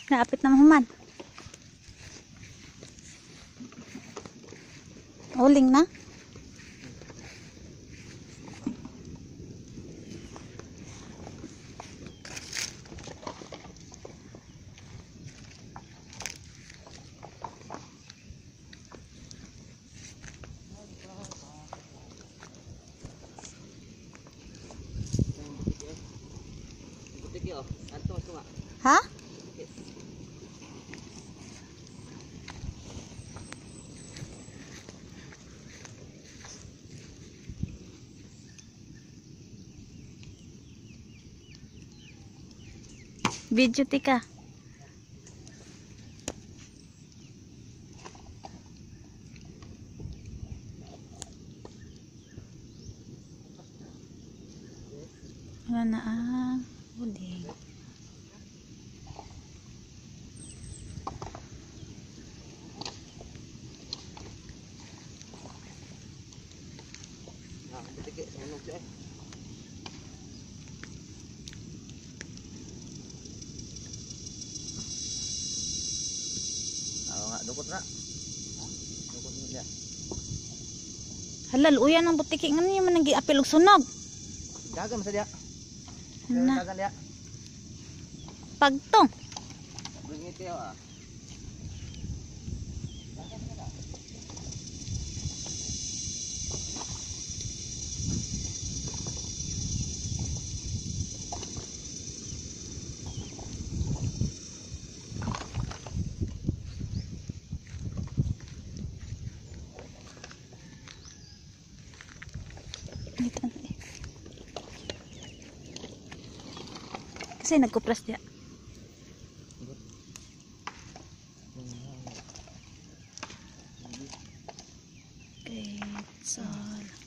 Naapit na mahuman. Uling na. Ha? Video tika. Wala na uling. Dukot na. Dukot na dia. Halal uyan ang butiki ngano yung manang giapil og sunog. Dagan sa dia. Na. Dagan dia. Pagtong. Bringit kayo ah. Kasi nagkupras dia. Okay, so